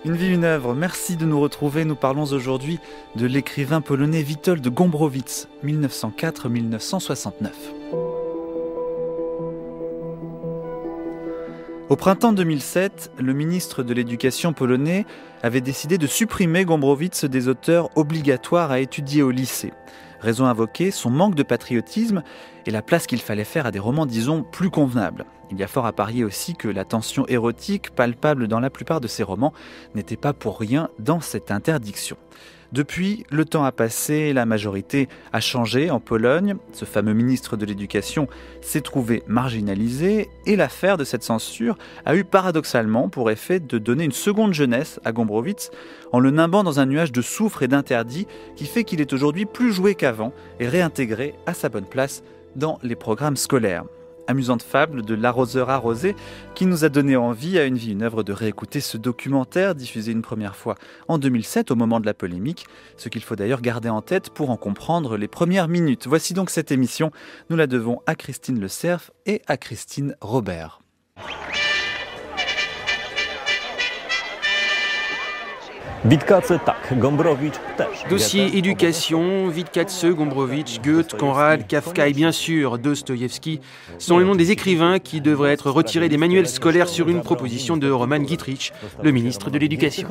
Une vie, une œuvre, merci de nous retrouver. Nous parlons aujourd'hui de l'écrivain polonais Witold Gombrowicz, 1904-1969. Au printemps 2007, le ministre de l'Éducation polonais avait décidé de supprimer Gombrowicz des auteurs obligatoires à étudier au lycée. Raison invoquée, son manque de patriotisme et la place qu'il fallait faire à des romans, disons, plus convenables. Il y a fort à parier aussi que la tension érotique, palpable dans la plupart de ces romans, n'était pas pour rien dans cette interdiction. Depuis, le temps a passé et la majorité a changé en Pologne. Ce fameux ministre de l'Éducation s'est trouvé marginalisé et l'affaire de cette censure a eu paradoxalement pour effet de donner une seconde jeunesse à Gombrowicz en le nimbant dans un nuage de soufre et d'interdits qui fait qu'il est aujourd'hui plus joué qu'avant et réintégré à sa bonne place dans les programmes scolaires. Amusante fable de l'arroseur arrosé qui nous a donné envie à Une vie, une œuvre de réécouter ce documentaire diffusé une première fois en 2007 au moment de la polémique, ce qu'il faut d'ailleurs garder en tête pour en comprendre les premières minutes. Voici donc cette émission, nous la devons à Christine Le Cerf et à Christine Robert. Dossier éducation, Witkace, Gombrowicz, Goethe, Conrad, Kafka et bien sûr Dostoïevski sont les noms des écrivains qui devraient être retirés des manuels scolaires sur une proposition de Roman Gietrich, le ministre de l'Éducation.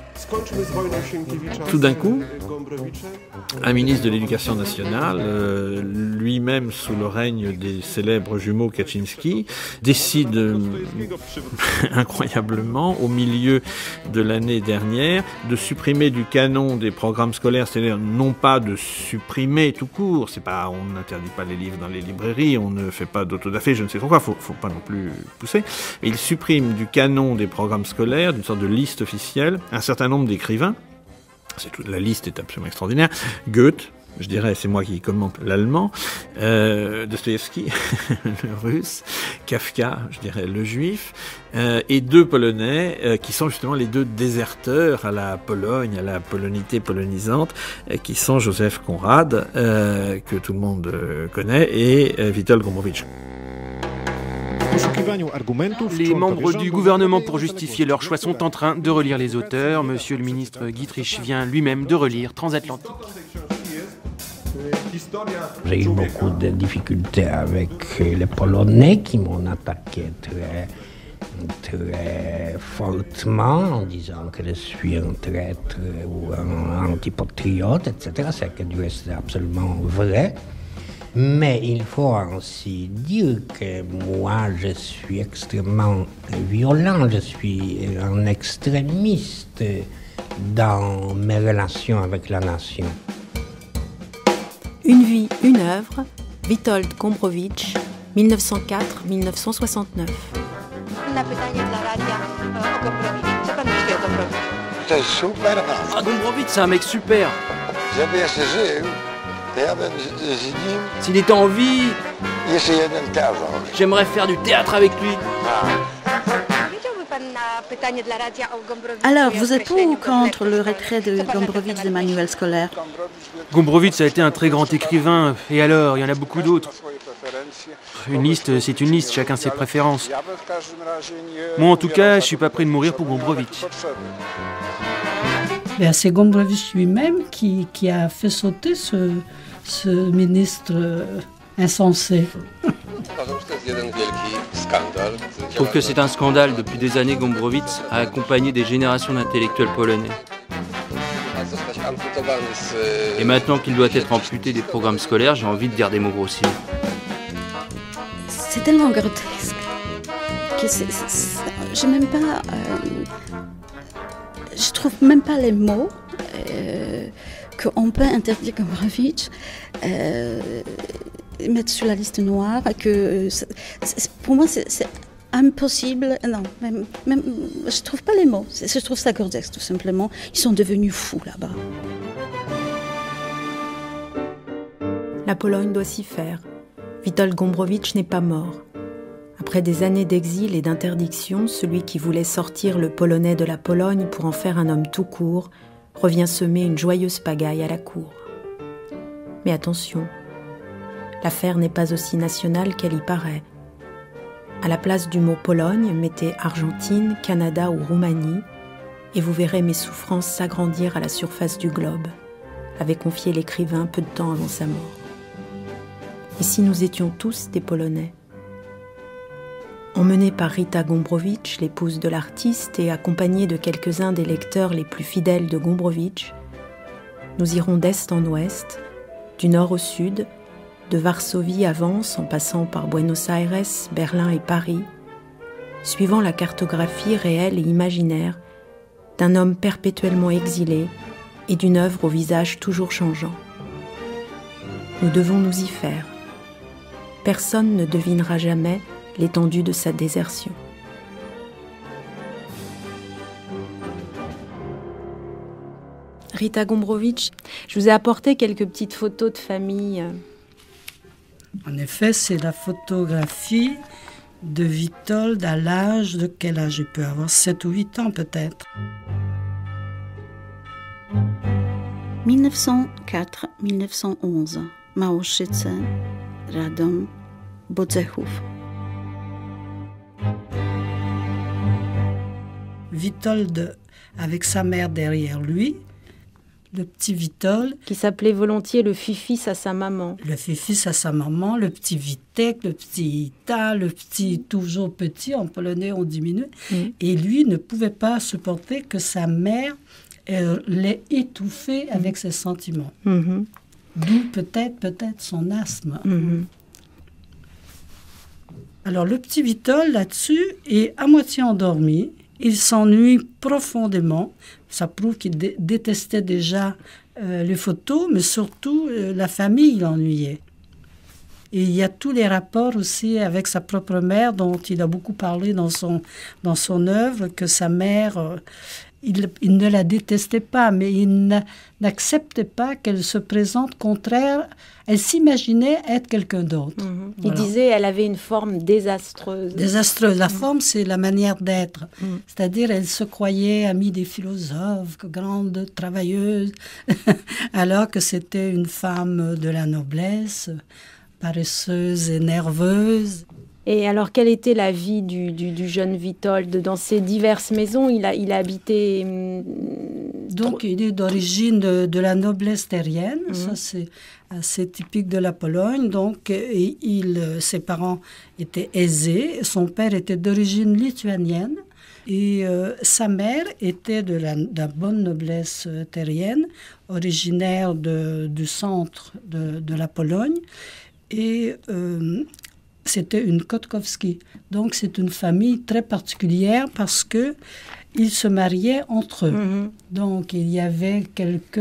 Tout d'un coup, un ministre de l'Éducation nationale, lui-même sous le règne des célèbres jumeaux Kaczynski, décide incroyablement, au milieu de l'année dernière, de supprimer du canon des programmes scolaires, c'est-à-dire non pas de supprimer tout court, c'est pas, on n'interdit pas les livres dans les librairies, on ne fait pas d'autodafé, je ne sais trop quoi, faut pas non plus pousser. Et il supprime du canon des programmes scolaires, d'une sorte de liste officielle, un certain nombre d'écrivains. La liste est absolument extraordinaire. Goethe, je dirais, c'est moi qui commente l'allemand, Dostoïevski, le russe, Kafka, je dirais, le juif, et deux polonais qui sont justement les deux déserteurs à la Pologne, à la polonité polonisante, qui sont Joseph Conrad, que tout le monde connaît, et Witold Gombrowicz. Les membres du gouvernement, pour justifier leur choix, sont en train de relire les auteurs. Monsieur le ministre Gietrich vient lui-même de relire Transatlantique. J'ai eu beaucoup de difficultés avec les Polonais qui m'ont attaqué très fortement en disant que je suis un traître ou un antipatriote, etc. C'est que du reste c'est absolument vrai. Mais il faut aussi dire que moi je suis extrêmement violent, je suis un extrémiste dans mes relations avec la nation. Une vie, une œuvre, Witold Gombrowicz, 1904-1969. C'est super. Ah, Gombrowicz, c'est un mec super. J'avais essayé. S'il était en vie, j'aimerais faire du théâtre avec lui. Alors, vous êtes pour ou contre le retrait de Gombrowicz des manuels scolaires? Gombrowicz a été un très grand écrivain, et alors, il y en a beaucoup d'autres. Une liste, c'est une liste, chacun ses préférences. Moi, en tout cas, je suis pas prêt de mourir pour Gombrowicz. C'est Gombrowicz lui-même qui a fait sauter ce ministre insensé. Je trouve que c'est un scandale. Depuis des années, Gombrowicz a accompagné des générations d'intellectuels polonais. Et maintenant qu'il doit être amputé des programmes scolaires, j'ai envie de dire des mots grossiers. C'est tellement grotesque que j'ai même pas... je trouve même pas les mots qu'on peut interdire Gombrowicz, mettre sur la liste noire, que pour moi c'est impossible. Non, même, je trouve pas les mots. Je trouve ça grotesque tout simplement. Ils sont devenus fous là-bas. La Pologne doit s'y faire. Witold Gombrowicz n'est pas mort. Après des années d'exil et d'interdiction, celui qui voulait sortir le polonais de la Pologne pour en faire un homme tout court revient semer une joyeuse pagaille à la cour. Mais attention, l'affaire n'est pas aussi nationale qu'elle y paraît. À la place du mot Pologne, mettez Argentine, Canada ou Roumanie, et vous verrez mes souffrances s'agrandir à la surface du globe, avait confié l'écrivain peu de temps avant sa mort. Et si nous étions tous des Polonais? Emmenée par Rita Gombrowicz, l'épouse de l'artiste, et accompagnée de quelques-uns des lecteurs les plus fidèles de Gombrowicz, nous irons d'est en ouest, du nord au sud, de Varsovie à Vence en passant par Buenos Aires, Berlin et Paris, suivant la cartographie réelle et imaginaire d'un homme perpétuellement exilé et d'une œuvre au visage toujours changeant. Nous devons nous y faire. Personne ne devinera jamais l'étendue de sa désertion. Rita Gombrowicz, je vous ai apporté quelques petites photos de famille. En effet, c'est la photographie de Witold à l'âge de quel âge il peut avoir 7 ou 8 ans peut-être. 1904-1911, Małoszyce, Radom, Bodzechów. Witold avec sa mère derrière lui, le petit Witold. Qui s'appelait volontiers le fils à sa maman. Le fils à sa maman, le petit Witek, le petit Ita, le petit toujours petit, en polonais on diminue. Et lui ne pouvait pas supporter que sa mère l'ait étouffé avec ses sentiments. D'où peut-être son asthme. Alors le petit Witold là-dessus est à moitié endormi. Il s'ennuie profondément. Ça prouve qu'il détestait déjà les photos, mais surtout la famille l'ennuyait. Et il y a tous les rapports aussi avec sa propre mère, dont il a beaucoup parlé dans son œuvre, que sa mère, il ne la détestait pas, mais il n'acceptait pas qu'elle se présente contraire. Elle s'imaginait être quelqu'un d'autre. Il disait qu'elle avait une forme désastreuse. Désastreuse. La forme, c'est la manière d'être. C'est-à-dire, elle se croyait amie des philosophes, grande travailleuse, alors que c'était une femme de la noblesse, paresseuse et nerveuse. Et alors, quelle était la vie du jeune Witold dans ces diverses maisons? Il a habité... Donc, il est d'origine de la noblesse terrienne. Ça, c'est assez typique de la Pologne. Donc, ses parents étaient aisés. Son père était d'origine lituanienne. Et sa mère était de la bonne noblesse terrienne, originaire du centre de la Pologne. Et... c'était une Kotkowski. Donc, c'est une famille très particulière parce qu'ils se mariaient entre eux. Donc, il y avait quelques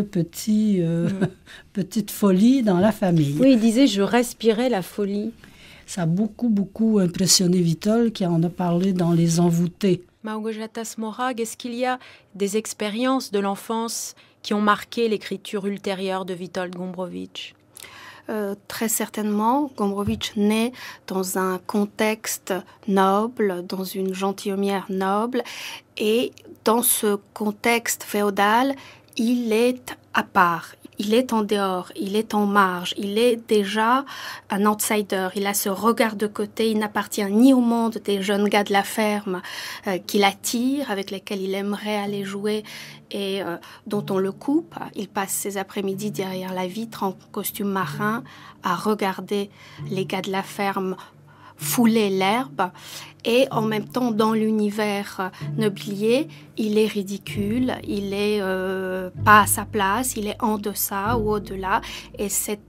petites folies dans la famille. Oui, il disait « je respirais la folie ». Ça a beaucoup impressionné Witold, qui en a parlé dans Les Envoûtés. Małgorzata Smorag, est-ce qu'il y a des expériences de l'enfance qui ont marqué l'écriture ultérieure de Witold Gombrowicz? Très certainement, Gombrowicz naît dans un contexte noble, dans une gentilhommière noble, et dans ce contexte féodal, il est à part. Il est en dehors, il est en marge, il est déjà un outsider, il a ce regard de côté, il n'appartient ni au monde des jeunes gars de la ferme qui l'attirent, avec lesquels il aimerait aller jouer et dont on le coupe. Il passe ses après-midi derrière la vitre en costume marin à regarder les gars de la ferme fouler l'herbe, et en même temps dans l'univers nobilier il est ridicule, il est pas à sa place, il est en deçà ou au-delà, et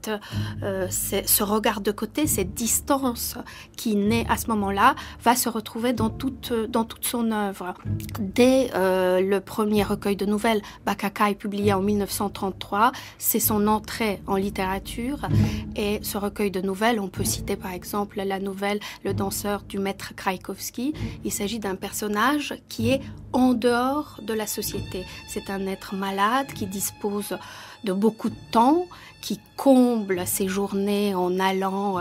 ce regard de côté, cette distance qui naît à ce moment-là va se retrouver dans toute son œuvre. Dès le premier recueil de nouvelles, Bakakai, publié en 1933, c'est son entrée en littérature, et ce recueil de nouvelles, on peut citer par exemple la nouvelle Le danseur du maître Krajkowski. Il s'agit d'un personnage qui est en dehors de la société. C'est un être malade qui dispose de beaucoup de temps, qui comble ses journées en allant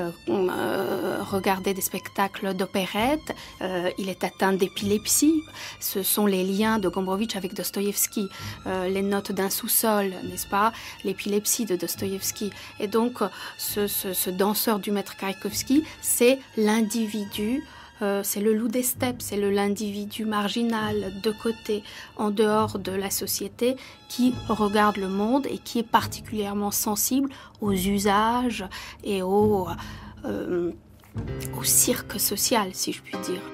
regarder des spectacles d'opérette. Il est atteint d'épilepsie. Ce sont les liens de Gombrowicz avec Dostoïevski, les notes d'un sous-sol, n'est-ce pas? L'épilepsie de Dostoïevski. Et donc, ce danseur du maître Krajkowski, c'est l'individu c'est le loup des steppes, c'est l'individu marginal, de côté, en dehors de la société, qui regarde le monde et qui est particulièrement sensible aux usages et au cirque social, si je puis dire.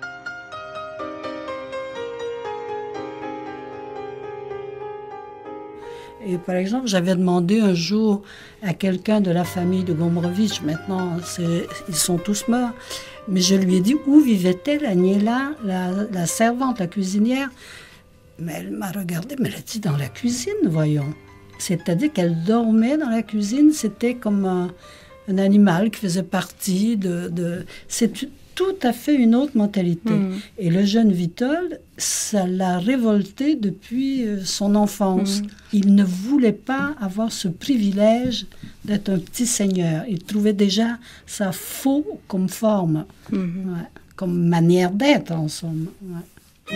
Et par exemple, j'avais demandé un jour à quelqu'un de la famille de Gombrowicz, maintenant ils sont tous morts, mais je lui ai dit où vivait-elle, Agnella, la servante, la cuisinière. Mais elle m'a regardé, mais elle a dit dans la cuisine, voyons. C'est-à-dire qu'elle dormait dans la cuisine, c'était comme un animal qui faisait partie de c'est tout à fait une autre mentalité. Et le jeune Witold, ça l'a révolté depuis son enfance. Il ne voulait pas avoir ce privilège d'être un petit seigneur. Il trouvait déjà ça faux comme forme, comme manière d'être, en somme. Ouais.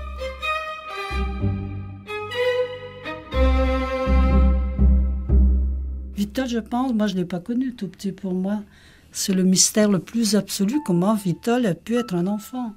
Witold, je pense, moi je ne l'ai pas connu tout petit pour moi. C'est le mystère le plus absolu, comment Witold a pu être un enfant.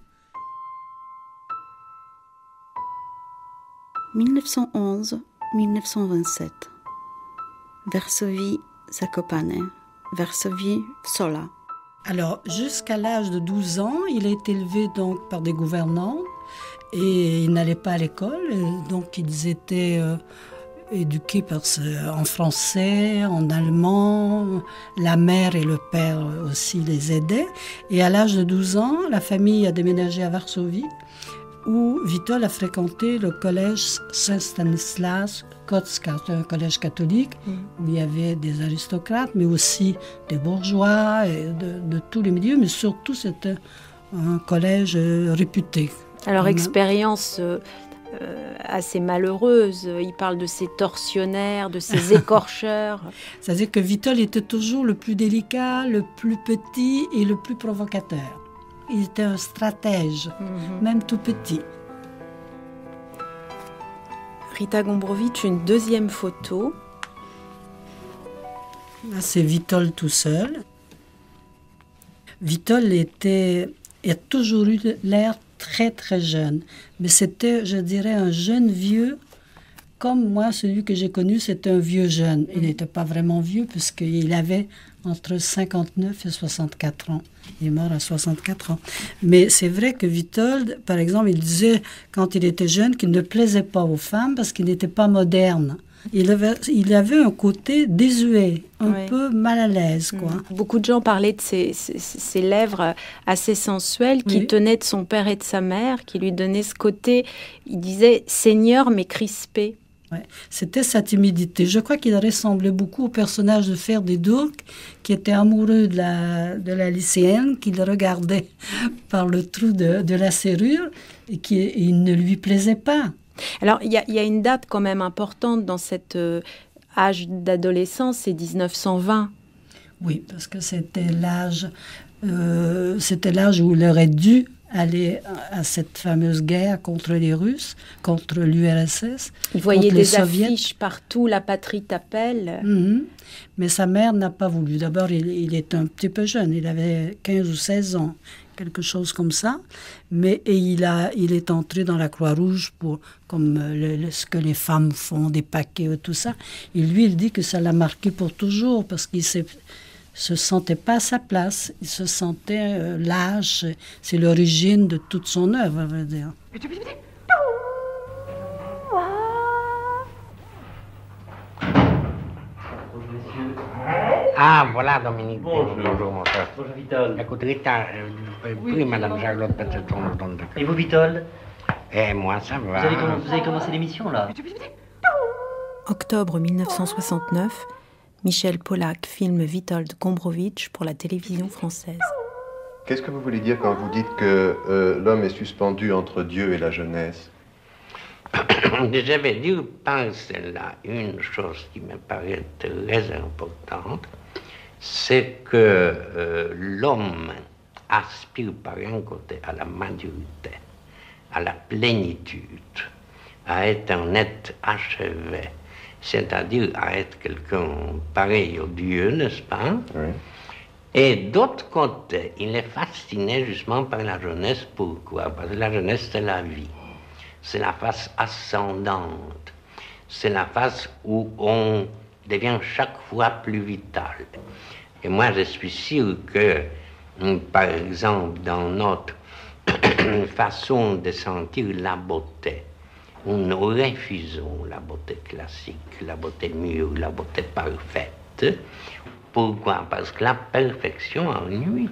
1911-1927. Varsovie, Zakopane. Varsovie, Sola. Alors, jusqu'à l'âge de 12 ans, il a été élevé donc par des gouvernants et il n'allait pas à l'école. Donc, ils étaient éduqués en français, en allemand. La mère et le père aussi les aidaient. Et à l'âge de 12 ans, la famille a déménagé à Varsovie, où Witold a fréquenté le collège Saint-Stanislas Kotska, un collège catholique, où il y avait des aristocrates, mais aussi des bourgeois et de tous les milieux, mais surtout c'était un collège réputé. Alors, expérience assez malheureuse. Il parle de ces tortionnaires, de ces écorcheurs. C'est-à-dire que Witold était toujours le plus délicat, le plus petit et le plus provocateur. Il était un stratège, même tout petit. Rita Gombrowicz, une deuxième photo. Là, c'est Witold tout seul. Witold a toujours eu l'air très très jeune, mais c'était, je dirais, un jeune vieux. Comme moi, celui que j'ai connu, c'était un vieux jeune. Il n'était pas vraiment vieux, puisqu'il avait entre 59 et 64 ans. Il est mort à 64 ans. Mais c'est vrai que Witold, par exemple, il disait, quand il était jeune, qu'il ne plaisait pas aux femmes parce qu'il n'était pas moderne. Il avait un côté désuet, un peu mal à l'aise, quoi. Beaucoup de gens parlaient de ses lèvres assez sensuelles qui tenaient de son père et de sa mère, qui lui donnaient ce côté, il disait, seigneur mais crispé. Ouais. C'était sa timidité. Je crois qu'il ressemblait beaucoup au personnage de Ferdi Durk, qui était amoureux de la lycéenne, qu'il regardait par le trou de la serrure et il ne lui plaisait pas. Alors, il y a une date quand même importante dans cet âge d'adolescence, c'est 1920. Oui, parce que c'était l'âge où il aurait dû aller à cette fameuse guerre contre les Russes, contre l'URSS. Il voyait des affiches partout, la patrie t'appelle. Mais sa mère n'a pas voulu. D'abord, il était un petit peu jeune, il avait 15 ou 16 ans, quelque chose comme ça. Et il est entré dans la Croix-Rouge comme ce que les femmes font, des paquets, tout ça. Et lui, il dit que ça l'a marqué pour toujours, parce qu'il se sentait pas à sa place, il se sentait lâche. C'est l'origine de toute son œuvre, à vrai dire. Ah, voilà Dominique. Bonjour mon frère. Bonjour Witold. Écoute, Rita, oui, Madame Charlotte, peut-être on donne. Et vous Witold? Moi, ça va. Vous avez commencé l'émission, là? Octobre 1969, Michel Polack filme Witold Gombrowicz pour la télévision française. Qu'est-ce que vous voulez dire quand vous dites que l'homme est suspendu entre Dieu et la jeunesse? Je vais dire par cela une chose qui me paraît très importante, c'est que l'homme aspire par un côté à la maturité, à la plénitude, à être un être achevé, c'est-à-dire à être quelqu'un pareil au Dieu, n'est-ce pas? Oui. Et d'autre côté, il est fasciné justement par la jeunesse. Pourquoi? Parce que la jeunesse, c'est la vie. C'est la phase ascendante. C'est la phase où on devient chaque fois plus vital. Et moi, je suis sûr que, par exemple, dans notre façon de sentir la beauté, nous refusons la beauté classique, la beauté mûre, la beauté parfaite. Pourquoi? Parce que la perfection ennuie.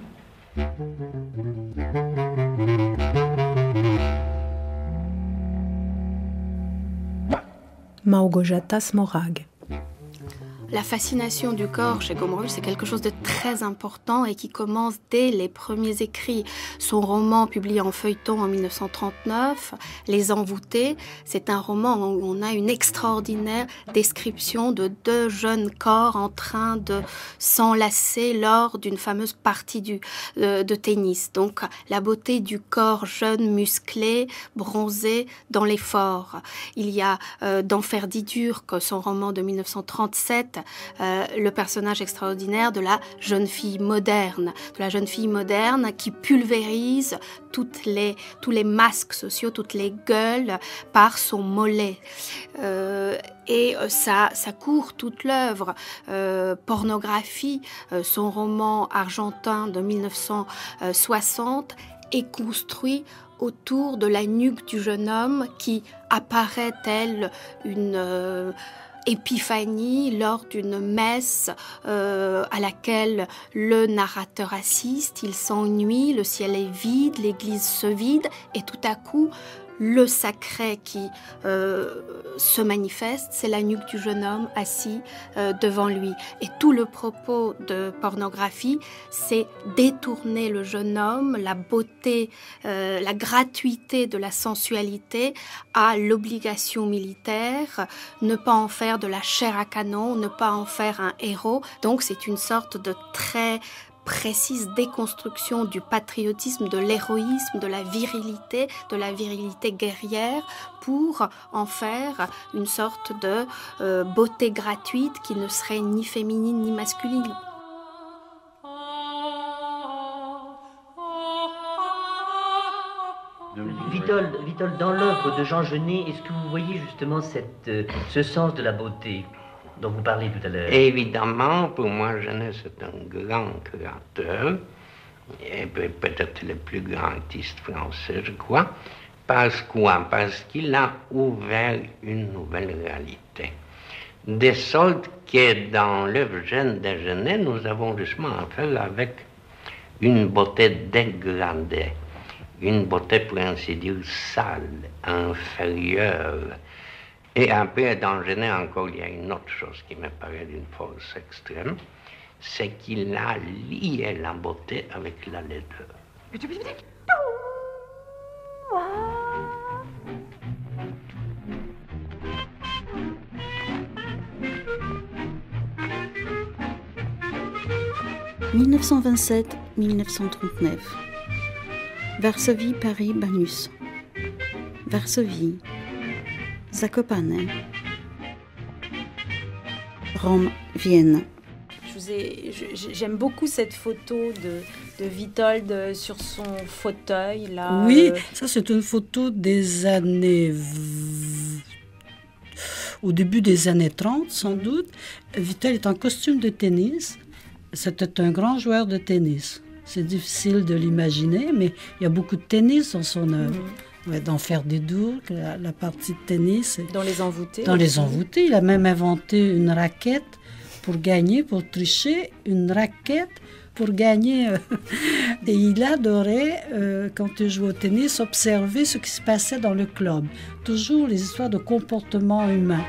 Małgorzata Smorag. La fascination du corps chez Gombrowicz, c'est quelque chose de très important et qui commence dès les premiers écrits. Son roman publié en feuilleton en 1939, Les Envoûtés, c'est un roman où on a une extraordinaire description de deux jeunes corps en train de s'enlacer lors d'une fameuse partie de tennis. Donc la beauté du corps jeune, musclé, bronzé dans l'effort. Il y a d'Enfer d'Idure, son roman de 1937, le personnage extraordinaire de la jeune fille moderne, qui pulvérise tous les masques sociaux, toutes les gueules par son mollet. Et ça court toute l'œuvre. Pornographie, son roman argentin de 1960, est construit autour de la nuque du jeune homme qui apparaît telle une épiphanie lors d'une messe à laquelle le narrateur assiste. Il s'ennuie, le ciel est vide, l'église se vide et tout à coup le sacré qui se manifeste, c'est la nuque du jeune homme assis devant lui. Et tout le propos de Pornographie, c'est détourner le jeune homme, la beauté, la gratuité de la sensualité à l'obligation militaire, ne pas en faire de la chair à canon, ne pas en faire un héros. Donc c'est une sorte de très précise déconstruction du patriotisme, de l'héroïsme, de la virilité guerrière pour en faire une sorte de beauté gratuite qui ne serait ni féminine ni masculine. Witold, dans l'œuvre de Jean Genet, est-ce que vous voyez justement ce sens de la beauté dont vous parlez tout à l'heure? Évidemment, pour moi, Genet, c'est un grand créateur, et peut-être le plus grand artiste français, je crois. Parce qu'il a ouvert une nouvelle réalité. De sorte que dans l'œuvre jeune de Genet, nous avons justement affaire avec une beauté dégradée, une beauté, pour ainsi dire, sale, inférieure. Et après, dans Genet encore, il y a une autre chose qui me paraît d'une force extrême, c'est qu'il a lié la beauté avec la laideur. « 1927-1939. Varsovie, Paris, Banus. Varsovie, Zakopane. Rome, Vienne. J'aime beaucoup cette photo de Witold sur son fauteuil. Là. Oui, ça c'est une photo des années... Au début des années 30, sans doute. Witold est en costume de tennis. C'était un grand joueur de tennis. C'est difficile de l'imaginer, mais il y a beaucoup de tennis dans son œuvre. Ouais, d'Enfer d'Idure, la partie de tennis. Dans Les Envoûtés. Dans Les Envoûtés. Il a même inventé une raquette pour gagner, pour tricher, une raquette pour gagner. Et il adorait, quand il jouait au tennis, observer ce qui se passait dans le club. Toujours les histoires de comportement humain.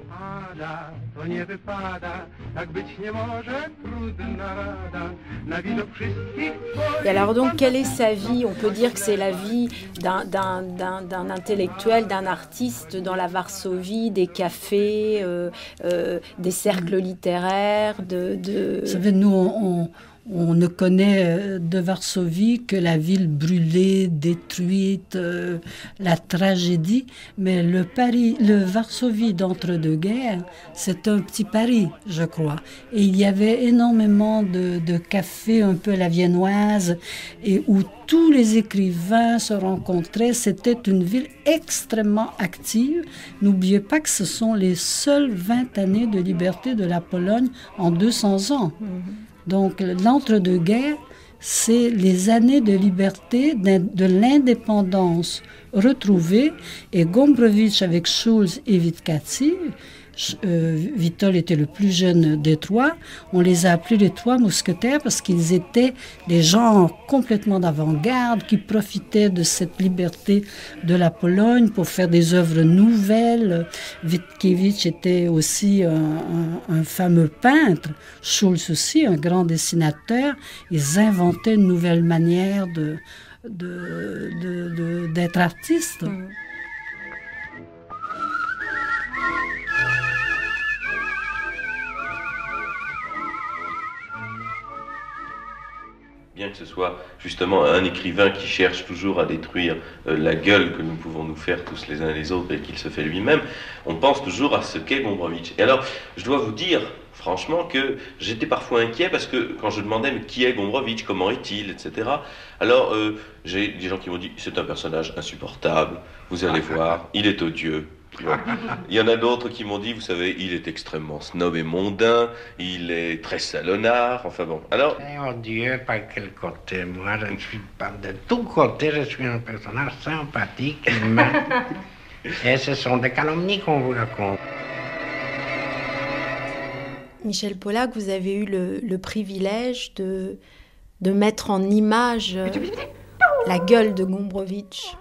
Et alors donc, quelle est sa vie? On peut dire que c'est la vie d'un intellectuel, d'un artiste dans la Varsovie, des cafés, des cercles littéraires, Vous savez, nous, On ne connaît de Varsovie que la ville brûlée, détruite, la tragédie. Mais le Varsovie d'entre-deux-guerres, c'est un petit Paris, je crois. Et il y avait énormément de cafés un peu à la viennoise, et où tous les écrivains se rencontraient. C'était une ville extrêmement active. N'oubliez pas que ce sont les seules 20 années de liberté de la Pologne en 200 ans. Donc, l'entre-deux-guerres, c'est les années de liberté, de l'indépendance retrouvée. Et Gombrowicz avec Schulz et Witkacy, Witold était le plus jeune des trois. On les a appelés les trois mousquetaires parce qu'ils étaient des gens complètement d'avant-garde qui profitaient de cette liberté de la Pologne pour faire des œuvres nouvelles. Witkiewicz était aussi un fameux peintre, Schulz aussi, un grand dessinateur. Ils inventaient une nouvelle manière d'être artiste. Bien que ce soit justement un écrivain qui cherche toujours à détruire la gueule que nous pouvons nous faire tous les uns les autres et qu'il se fait lui-même, on pense toujours à ce qu'est Gombrowicz. Et alors, je dois vous dire, franchement, que j'étais parfois inquiet parce que quand je demandais mais qui est Gombrowicz, comment est-il, etc. Alors, j'ai des gens qui m'ont dit, c'est un personnage insupportable, vous allez voir, il est odieux. Bon. Il y en a d'autres qui m'ont dit, vous savez, il est extrêmement snob et mondain, il est très salonnard, enfin bon. Alors... C'est odieux par quel côté? Moi, je ne suis pas de tout côté, je suis un personnage sympathique, humain. Et ce sont des calomnies qu'on vous raconte. Michel Polak, vous avez eu le privilège de mettre en image la gueule de Gombrowicz.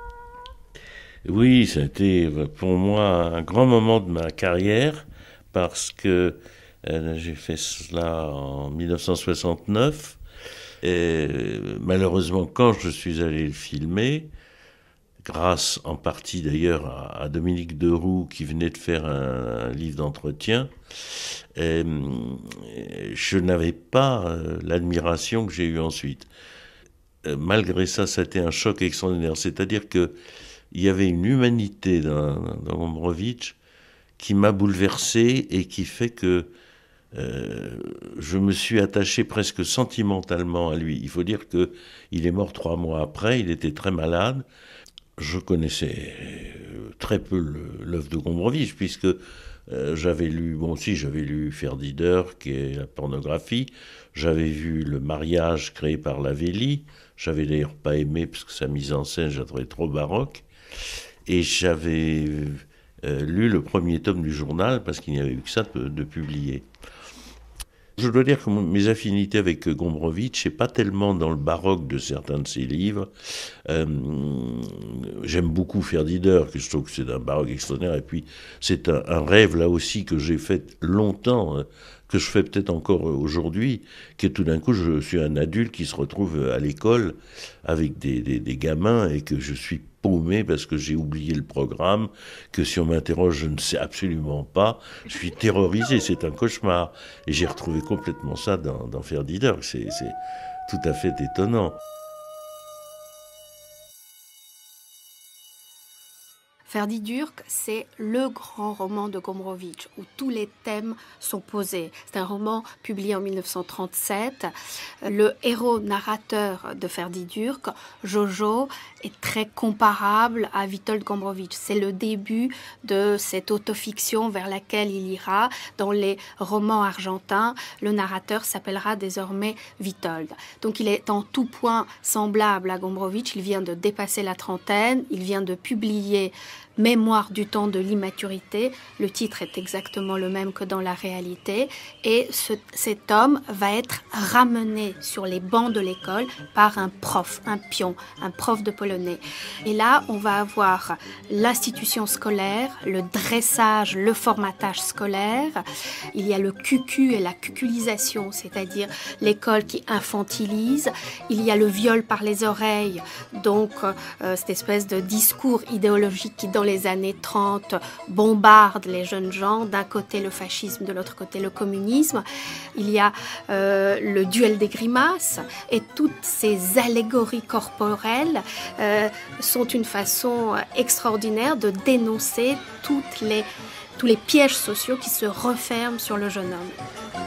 Oui, ça a été pour moi un grand moment de ma carrière parce que j'ai fait cela en 1969 et malheureusement quand je suis allé le filmer, grâce en partie d'ailleurs à Dominique Deroux qui venait de faire un livre d'entretien, je n'avais pas l'admiration que j'ai eue ensuite. Malgré ça, ça a été un choc extraordinaire, c'est-à-dire que il y avait une humanité dans Gombrowicz qui m'a bouleversé et qui fait que je me suis attaché presque sentimentalement à lui. Il faut dire qu'il est mort 3 mois après, il était très malade. Je connaissais très peu l'œuvre de Gombrowicz puisque j'avais lu Ferdider, qui est la pornographie. J'avais vu Le mariage créé par Lavelli. J'avais d'ailleurs pas aimé parce que sa mise en scène, je la trouvais trop baroque. Et j'avais lu le premier tome du journal parce qu'il n'y avait eu que ça de publié. Je dois dire que mes affinités avec Gombrowicz, c'est pas tellement dans le baroque de certains de ses livres. J'aime beaucoup Ferdider, que je trouve que c'est un baroque extraordinaire. Et puis c'est un rêve là aussi que j'ai fait longtemps, que je fais peut-être encore aujourd'hui, que tout d'un coup je suis un adulte qui se retrouve à l'école avec des gamins et que je suis paumé parce que j'ai oublié le programme, que si on m'interroge je ne sais absolument pas, je suis terrorisé, c'est un cauchemar. Et j'ai retrouvé complètement ça dans Ferdider, c'est tout à fait étonnant. Ferdidur, c'est le grand roman de Gombrowicz où tous les thèmes sont posés. C'est un roman publié en 1937. Le héros narrateur de Ferdidur, Jojo, est très comparable à Witold Gombrowicz. C'est le début de cette autofiction vers laquelle il ira. Dans les romans argentins, le narrateur s'appellera désormais Witold. Donc il est en tout point semblable à Gombrowicz. Il vient de dépasser la trentaine, il vient de publier Mémoire du temps de l'immaturité. Le titre est exactement le même que dans la réalité. Et cet homme va être ramené sur les bancs de l'école par un prof, un pion, un prof de polonais. Et là, on va avoir l'institution scolaire, le dressage, le formatage scolaire. Il y a le cucu et la cuculisation, c'est-à-dire l'école qui infantilise. Il y a le viol par les oreilles, donc cette espèce de discours idéologique qui, dans les années 30, bombarde les jeunes gens, d'un côté le fascisme, de l'autre côté le communisme. Il y a le duel des grimaces, et toutes ces allégories corporelles sont une façon extraordinaire de dénoncer tous les pièges sociaux qui se referment sur le jeune homme.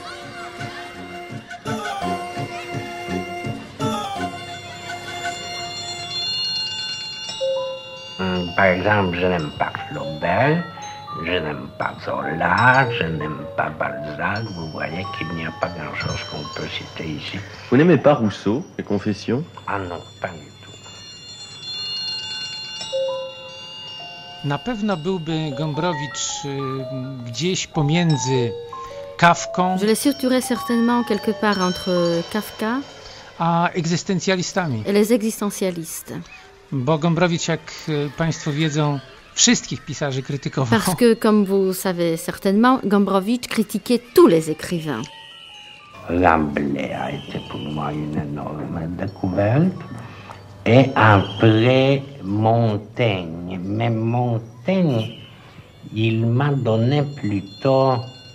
Par exemple, je n'aime pas Flaubert, je n'aime pas Zola, je n'aime pas Balzac. Vous voyez qu'il n'y a pas grand-chose qu'on peut citer ici. Vous n'aimez pas Rousseau, les Confessions? Ah non, pas du tout. Na pewno byłby Gombrowicz gdzieś pomiędzy Kafką. Je le situerais certainement quelque part entre Kafka a egzystencjalistami. Et les existentialistes. Bo Gombrowicz, jak Państwo wiedzą, wszystkich pisarzy krytykował. Parce que, comme vous savez certainement, Gombrowicz critiquait tous les écrivains. Rabelais a été pour moi une énorme découverte. Et après Montaigne. Mais Montaigne, il m'a donné plutôt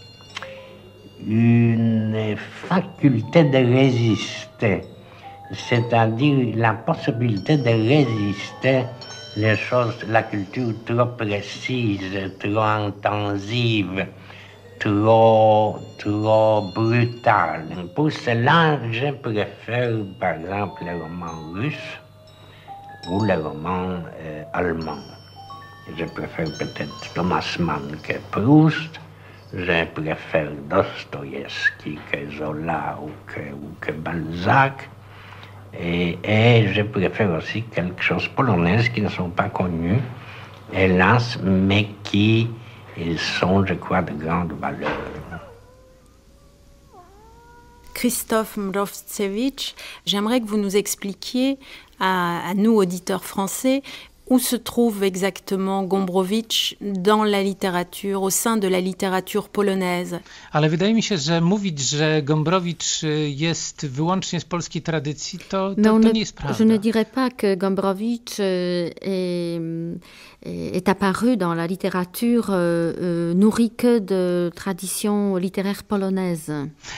une faculté de résister. C'est-à-dire la possibilité de résister les choses, la culture trop précise, trop intensive, trop brutale. Pour cela, je préfère par exemple les romans russes ou les romans allemands. Je préfère peut-être Thomas Mann que Proust. Je préfère Dostoïevski que Zola ou que Balzac. Et je préfère aussi quelque chose polonaises qui ne sont pas connues, hélas, mais qui sont, je crois, de grande valeur. Christophe Mrówcewicz, j'aimerais que vous nous expliquiez, à nous, auditeurs français, où se trouve exactement Gombrowicz dans la littérature, au sein de la littérature polonaise. Ale wydaje mi się, że mówić, że Gombrowicz jest wyłącznie z polskiej tradycji, to nie jest prawda. Je ne dirais pas que Gombrowicz est apparu dans la littérature nourrie que de traditions littéraires polonaises.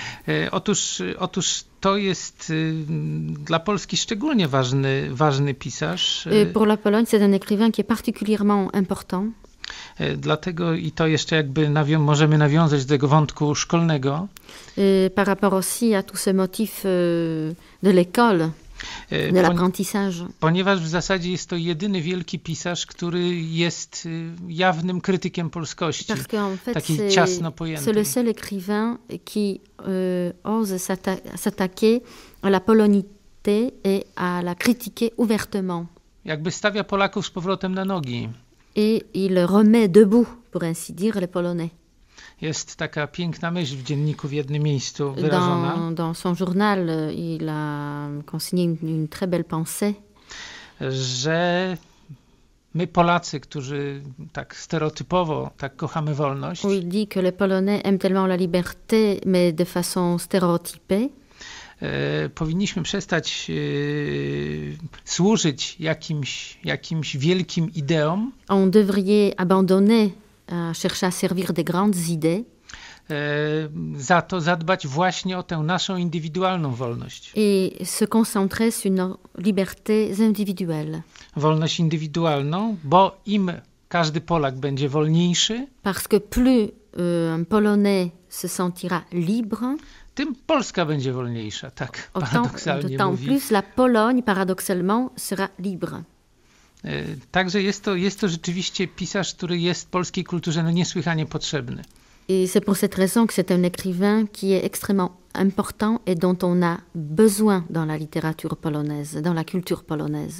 Otóż to jest dla Polski szczególnie ważny pisarz. Pour la Pologne, c'est un écrivain qui est particulièrement important. Dlatego i to jeszcze jakby możemy nawiązać do tego wątku szkolnego. Par rapport aussi à tout ce motif de l'école, de l'apprentissage. Ponieważ w zasadzie jest to jedyny wielki pisarz, który jest jawnym krytykiem polskości, takiej ciasno pojętej. C'est le seul écrivain qui ose s'attaquer à la polonité et à la critiquer ouvertement. Jakby stawia Polaków z powrotem na nogi. Et il remet debout, pour ainsi dire, les Polonais. Jest taka piękna myśl w dzienniku w jednym miejscu wyrażona. Dans son journal, il a consigné une très belle pensée. Że my Polacy, którzy tak stereotypowo tak kochamy wolność. Où il dit que les Polonais aiment tellement la liberté, mais de façon stéréotypée. Powinniśmy przestać służyć jakimś wielkim ideom. On devrait abandonner chercher à servir des grandes idées. Za to zadbać właśnie o tę naszą indywidualną wolność. Et se concentrer sur nos libertés individuelles. Wolność indywidualną, bo im każdy Polak będzie wolniejszy, parce que plus un Polonais se sentira libre, tym Polska będzie wolniejsza, tak paradoksalnie d'autant mówi. plus la Pologne, paradoxalement, sera libre. Także jest to rzeczywiście pisarz, który jest polskiej kulturze niesłychanie potrzebny. Et c'est pour cette raison que c'est un écrivain qui est extrêmement important et dont on a besoin dans la littérature polonaise, dans la culture polonaise.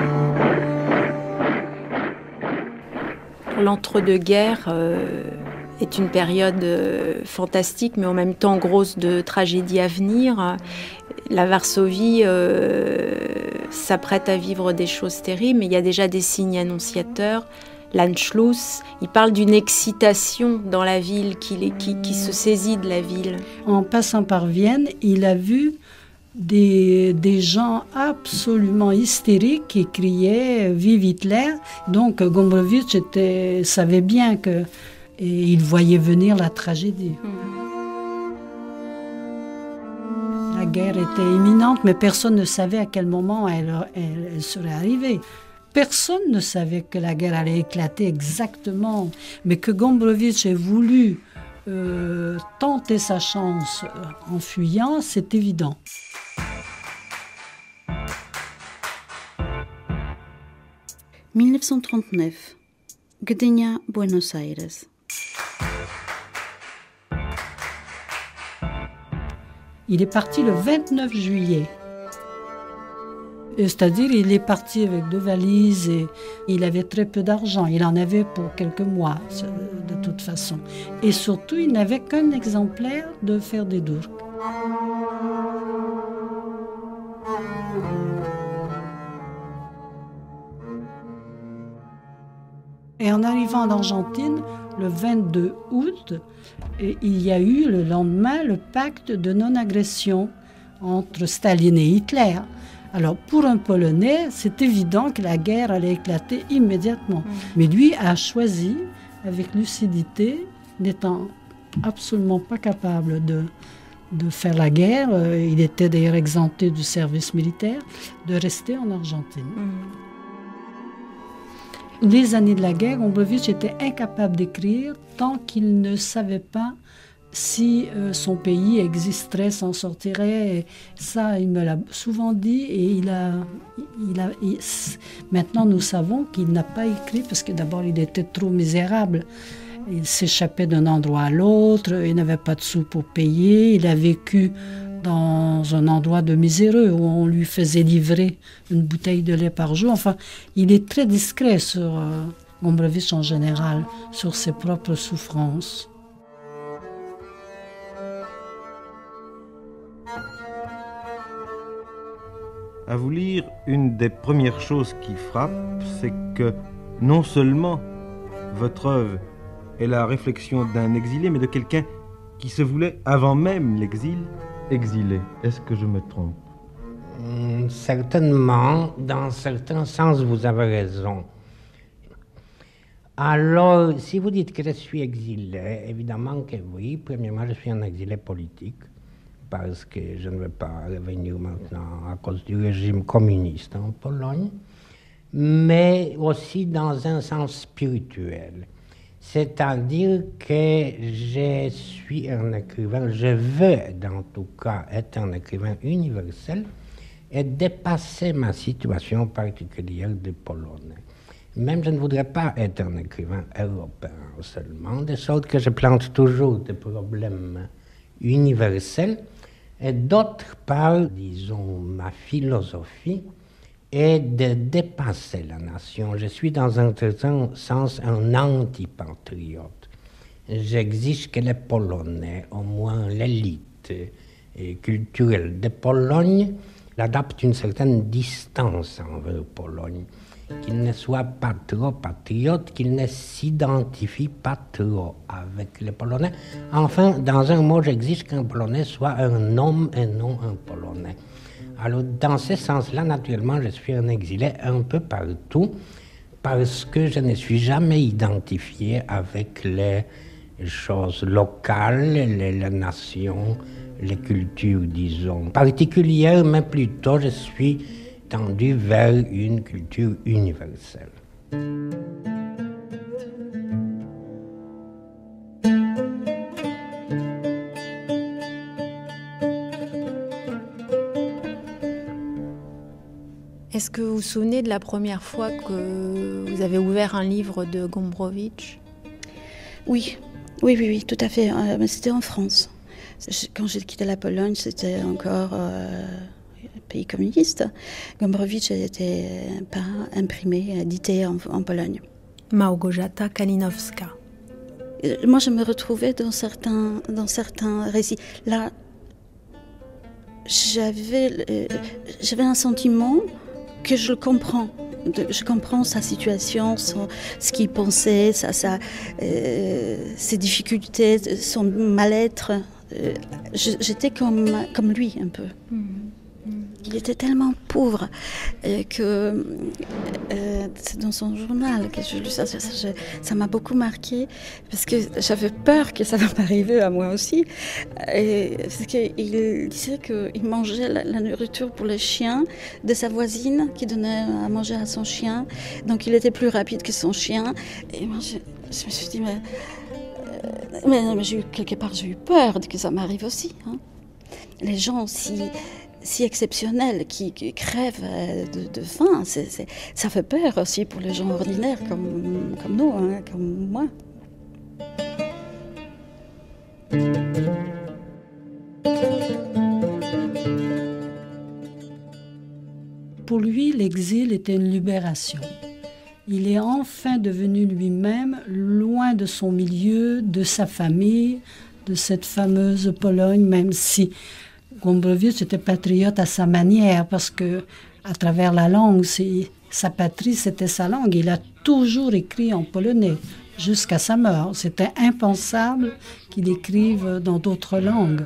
L'entre-deux-guerres est une période fantastique, mais en même temps grosse de tragédies à venir. La Varsovie s'apprête à vivre des choses terribles, mais il y a déjà des signes annonciateurs. L'Anschluss, il parle d'une excitation dans la ville, qui se saisit de la ville. En passant par Vienne, il a vu des gens absolument hystériques qui criaient « Vive Hitler !» Donc Gombrowicz savait bien qu'il voyait venir la tragédie. La guerre était imminente, mais personne ne savait à quel moment elle serait arrivée. Personne ne savait que la guerre allait éclater exactement, mais que Gombrowicz ait voulu tenter sa chance en fuyant, c'est évident. « 1939, Gdynia, Buenos Aires. Il est parti le 29 juillet. C'est-à-dire, il est parti avec 2 valises et il avait très peu d'argent. Il en avait pour quelques mois, de toute façon. Et surtout, il n'avait qu'un exemplaire de Fer des Durk. Et en arrivant en Argentine, le 22 août, il y a eu le lendemain le pacte de non-agression entre Staline et Hitler. Alors pour un Polonais, c'est évident que la guerre allait éclater immédiatement. Mais lui a choisi, avec lucidité, n'étant absolument pas capable de faire la guerre, il était d'ailleurs exempté du service militaire, de rester en Argentine. Les années de la guerre, Gombrowicz était incapable d'écrire tant qu'il ne savait pas si son pays existerait, s'en sortirait. Et ça, il me l'a souvent dit et maintenant nous savons qu'il n'a pas écrit parce que d'abord il était trop misérable. Il s'échappait d'un endroit à l'autre, il n'avait pas de sous pour payer, il a vécu dans un endroit de miséreux où on lui faisait livrer une bouteille de lait par jour. Enfin, il est très discret sur Gombrowicz en général, sur ses propres souffrances. À vous lire, une des premières choses qui frappe, c'est que non seulement votre œuvre est la réflexion d'un exilé, mais de quelqu'un qui se voulait, avant même l'exil, exilé. Est-ce que je me trompe? Certainement, dans certains sens, vous avez raison. Alors, si vous dites que je suis exilé, évidemment que oui. Premièrement, je suis un exilé politique, parce que je ne veux pas revenir maintenant à cause du régime communiste en Pologne, mais aussi dans un sens spirituel. C'est-à-dire que je suis un écrivain, je veux en tout cas être un écrivain universel et dépasser ma situation particulière de Polonais. Même je ne voudrais pas être un écrivain européen seulement, de sorte que je plante toujours des problèmes universels. Et d'autre part, disons, ma philosophie est de dépasser la nation. Je suis dans un certain sens un antipatriote. J'exige que les Polonais, au moins l'élite culturelle de Pologne, adaptent une certaine distance envers Pologne, qu'ils ne soient pas trop patriotes, qu'ils ne s'identifient pas trop avec les Polonais. Enfin, dans un mot, j'exige qu'un Polonais soit un homme et non un Polonais. Alors, dans ce sens-là, naturellement, je suis un exilé un peu partout, parce que je ne suis jamais identifié avec les choses locales, les nations, les cultures, disons, particulières, mais plutôt je suis tendu vers une culture universelle. Est-ce que vous vous souvenez de la première fois que vous avez ouvert un livre de Gombrowicz? Oui, tout à fait. C'était en France. Quand j'ai quitté la Pologne, c'était encore pays communiste. Gombrowicz n'était pas imprimé, édité en Pologne. Małgorzata Kalinowska. Moi, je me retrouvais dans certains récits. Là, j'avais un sentiment que je le comprends. Je comprends sa situation, ce qu'il pensait, ses difficultés, son mal-être. J'étais comme lui un peu. Il était tellement pauvre que c'est dans son journal que j'ai lu ça. Ça m'a beaucoup marqué parce que j'avais peur que ça va m'arriver à moi aussi. Parce qu'il disait qu'il mangeait la nourriture pour les chiens de sa voisine qui donnait à manger à son chien. Donc il était plus rapide que son chien. Et moi je me suis dit mais quelque part j'ai eu peur que ça m'arrive aussi. Hein. Les gens si exceptionnels qui crèvent de faim, ça fait peur aussi pour les gens ordinaires comme nous, hein, comme moi. Pour lui, l'exil était une libération. Il est enfin devenu lui-même, loin de son milieu, de sa famille, de cette fameuse Pologne, même si Gombrowicz était patriote à sa manière, parce que à travers la langue, sa patrie, c'était sa langue. Il a toujours écrit en polonais, jusqu'à sa mort. C'était impensable qu'il écrive dans d'autres langues.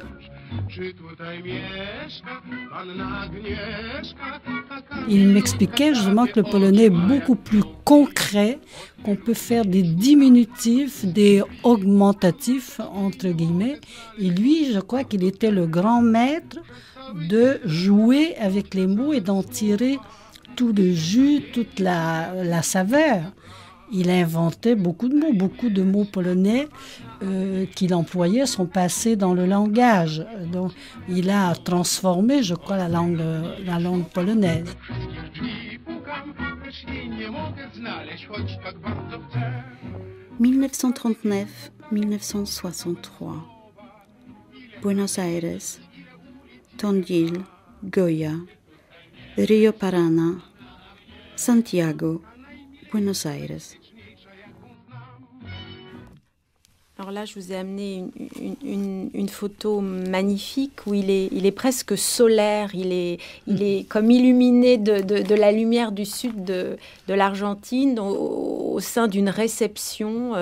Il m'expliquait justement que le polonais est beaucoup plus concret, qu'on peut faire des diminutifs, des augmentatifs, entre guillemets. Et lui, je crois qu'il était le grand maître de jouer avec les mots et d'en tirer tout le jus, toute la saveur. Il inventait beaucoup de mots polonais qu'il employait sont passés dans le langage. Donc, il a transformé, je crois, la langue polonaise. « 1939-1963. Buenos Aires, Tondil, Goya, Rio Parana, Santiago, Buenos Aires. » Alors là, je vous ai amené une photo magnifique où il est presque solaire, il est comme illuminé de la lumière du sud de l'Argentine au sein d'une réception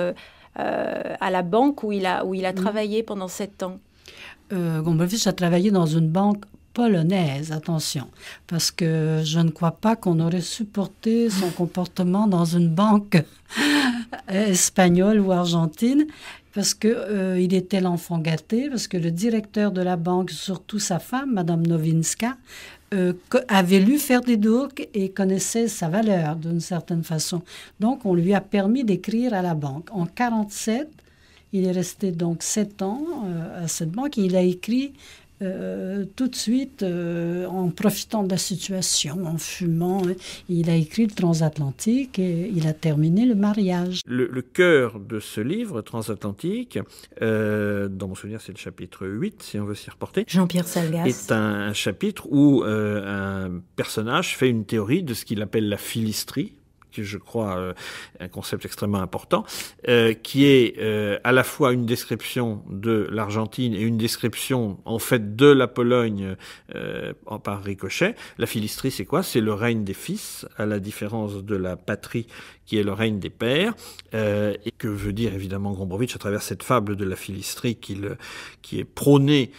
à la banque où il a travaillé pendant 7 ans. Gombrowicz a travaillé dans une banque polonaise, attention, parce que je ne crois pas qu'on aurait supporté son comportement dans une banque espagnole ou argentine, parce qu'il était l'enfant gâté, parce que le directeur de la banque, surtout sa femme, Madame Nowinska, avait lu Ferdinand et connaissait sa valeur d'une certaine façon. Donc, on lui a permis d'écrire à la banque. En 1947, il est resté donc 7 ans à cette banque et il a écrit tout de suite, en profitant de la situation, en fumant. Il a écrit le Transatlantique et il a terminé le mariage. Le cœur de ce livre, Transatlantique, dans mon souvenir c'est le chapitre 8, si on veut s'y reporter, Jean-Pierre Salgas, est un chapitre où un personnage fait une théorie de ce qu'il appelle la philistrie, qui est, je crois, un concept extrêmement important, qui est à la fois une description de l'Argentine et une description, en fait, de la Pologne par ricochet. La philistrie, c'est quoi? C'est le règne des fils, à la différence de la patrie, qui est le règne des pères, et que veut dire, évidemment, Gombrowicz à travers cette fable de la philistrie qui est prônée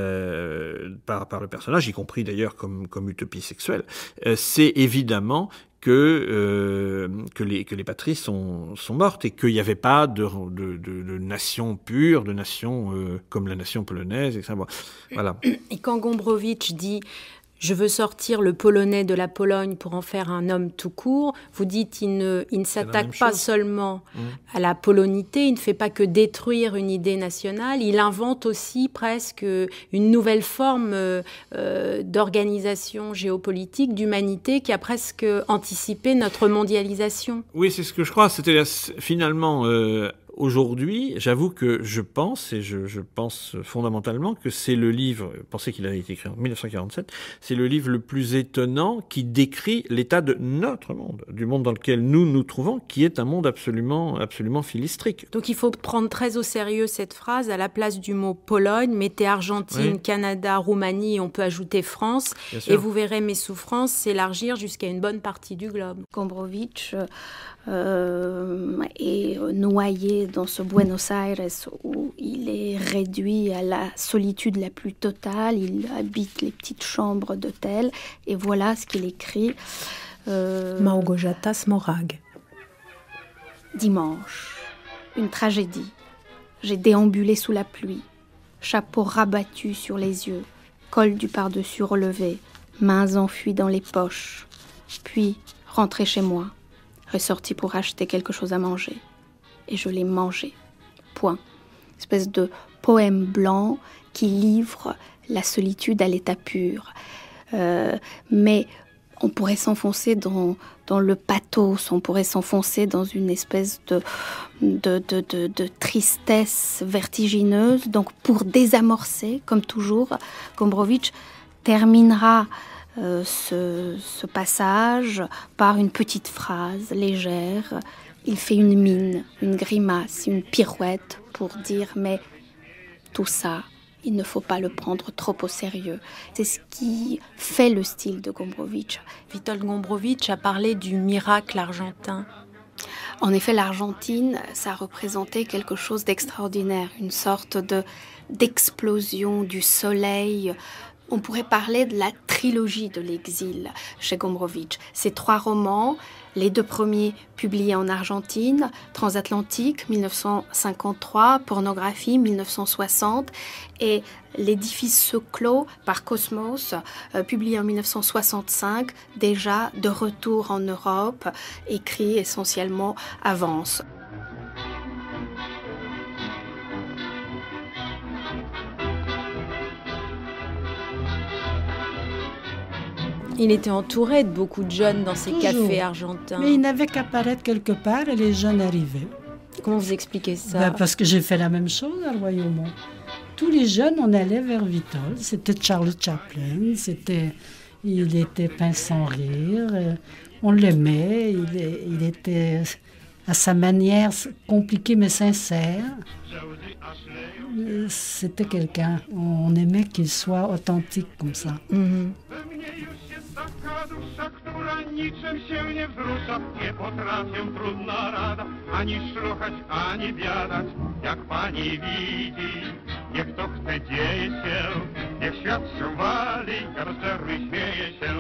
par le personnage, y compris, d'ailleurs, comme utopie sexuelle. C'est évidemment que les patries sont mortes et qu'il n'y avait pas de nation pure, de nation comme la nation polonaise, etc. Voilà. Et quand Gombrowicz dit « Je veux sortir le polonais de la Pologne pour en faire un homme tout court », vous dites il ne s'attaque pas seulement à la polonité, il ne fait pas que détruire une idée nationale, il invente aussi presque une nouvelle forme d'organisation géopolitique, d'humanité, qui a presque anticipé notre mondialisation. Oui, c'est ce que je crois. C'était finalement... Aujourd'hui, j'avoue que je pense fondamentalement que c'est le livre, pensez qu'il a été écrit en 1947, c'est le livre le plus étonnant qui décrit l'état de notre monde, du monde dans lequel nous nous trouvons, qui est un monde absolument philistrique. Donc il faut prendre très au sérieux cette phrase. À la place du mot Pologne, mettez Argentine, oui, Canada, Roumanie, et on peut ajouter France, et vous verrez mes souffrances s'élargir jusqu'à une bonne partie du globe. Gombrowicz est noyé dans ce Buenos Aires où il est réduit à la solitude la plus totale. Il habite les petites chambres d'hôtel, et voilà ce qu'il écrit. Małgorzata Smorag. Dimanche, une tragédie. J'ai déambulé sous la pluie, chapeau rabattu sur les yeux, col du par-dessus relevé, mains enfuies dans les poches. Puis, rentré chez moi, ressorti pour acheter quelque chose à manger. Et je l'ai mangé. Point. Espèce de poème blanc qui livre la solitude à l'état pur. Mais on pourrait s'enfoncer dans le pathos, on pourrait s'enfoncer dans une espèce de tristesse vertigineuse. Donc pour désamorcer, comme toujours, Gombrowicz terminera ce passage par une petite phrase légère. Il fait une mine, une grimace, une pirouette pour dire « mais tout ça, il ne faut pas le prendre trop au sérieux ». C'est ce qui fait le style de Gombrowicz. Witold Gombrowicz a parlé du miracle argentin. En effet, l'Argentine, ça représentait quelque chose d'extraordinaire, une sorte d'explosion du soleil. On pourrait parler de la trilogie de l'exil chez Gombrowicz. Ces 3 romans, les 2 premiers publiés en Argentine, Transatlantique, 1953, Pornographie, 1960, et L'édifice se clôt par Cosmos, publié en 1965, déjà de retour en Europe, écrit essentiellement à Vence. Il était entouré de beaucoup de jeunes dans ces cafés argentins. Mais il n'avait qu'apparaître quelque part et les jeunes arrivaient. Comment vous expliquez ça? Parce que j'ai fait la même chose à Royaumont. Tous les jeunes, on allait vers Witold. C'était Charlie Chaplin, il était peint sans rire. On l'aimait, il était à sa manière compliquée mais sincère. C'était quelqu'un, on aimait qu'il soit authentique comme ça. Mm-hmm. Taka dusza, która niczym się nie wzrusza, nie potrafię, trudna rada, ani szlochać, ani biadać, jak pani widzi. Niech to chce, dzieje się, niech świat się wali, karcery śmieje się.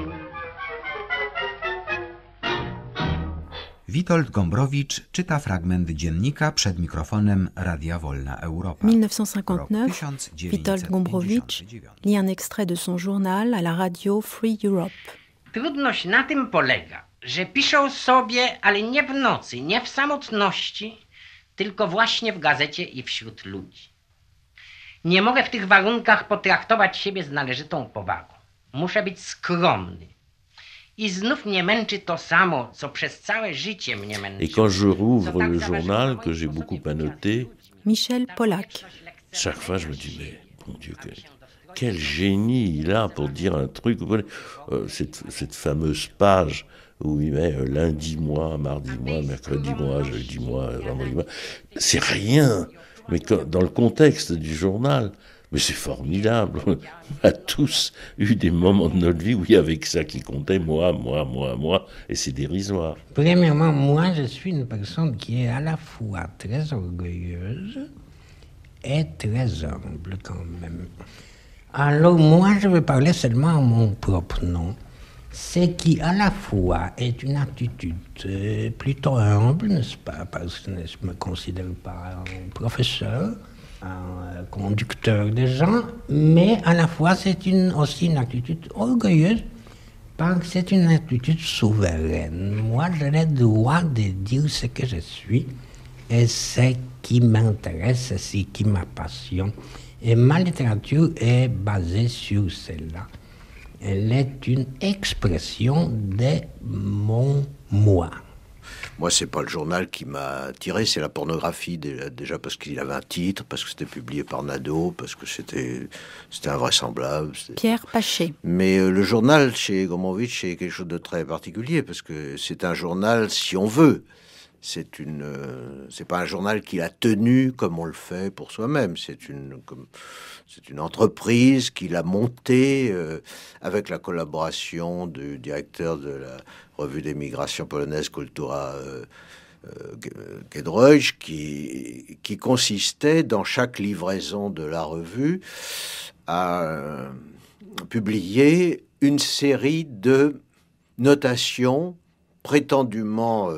Witold Gombrowicz czyta fragment dziennika przed mikrofonem Radia Wolna Europa. 1959, Witold Gombrowicz lit un extrait de son journal à la radio Free Europe. Trudność na tym polega, że piszą sobie, ale nie w nocy, nie w samotności, tylko właśnie w gazecie i wśród ludzi. Nie mogę w tych warunkach potraktować siebie z należytą powagą. Muszę być skromny. I znów mnie męczy to samo, co przez całe życie mnie męczy. Et quand je rouvre le journal, que j'ai beaucoup annoté, Michel Polak. Chaque fois, je me dis, mais mon Dieu, quel génie il a pour dire un truc. Cette fameuse page où il met lundi mois, mardi mois, mercredi mois, jeudi mois, vendredi mois. C'est rien, mais dans le contexte du journal. Mais c'est formidable. On a tous eu des moments de notre vie où il y avait que ça qui comptait, moi, et c'est dérisoire. Premièrement, moi, je suis une personne qui est à la fois très orgueilleuse et très humble quand même. Alors moi, je vais parler seulement en mon propre nom. Ce qui, à la fois, est une attitude plutôt humble, n'est-ce pas, parce que je ne me considère pas un professeur, un conducteur de gens, mais à la fois c'est aussi une attitude orgueilleuse parce que c'est une attitude souveraine. Moi, j'ai le droit de dire ce que je suis et ce qui m'intéresse, ce qui m'appassionne. Et ma littérature est basée sur cela. Elle est une expression de mon moi. Moi, c'est pas le journal qui m'a attiré, c'est la pornographie, déjà parce qu'il avait un titre, parce que c'était publié par Nadeau, parce que c'était invraisemblable. Pierre Paché. Mais le journal chez Gombrowicz, c'est quelque chose de très particulier, parce que c'est un journal, si on veut. C'est pas un journal qu'il a tenu comme on le fait pour soi-même. C'est une entreprise qu'il a montée avec la collaboration du directeur de la revue d'émigration polonaise Kultura Giedroyć, qui consistait dans chaque livraison de la revue à publier une série de notations prétendument